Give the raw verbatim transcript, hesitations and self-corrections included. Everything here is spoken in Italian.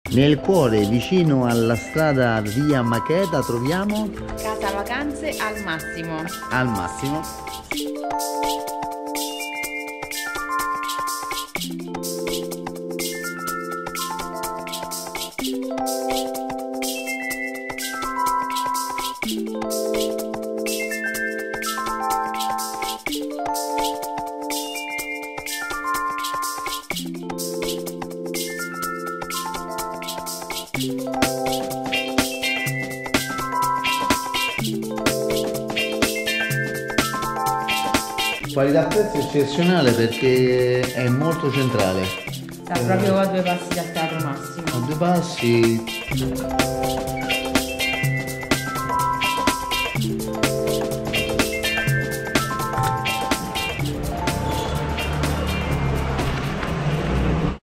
Nel cuore, vicino alla strada via Macheta, troviamo Casa Vacanze al Massimo. Al Massimo. Qualità prezzo eccezionale perché è molto centrale. Sta proprio a due passi dal Teatro Massimo. A due passi.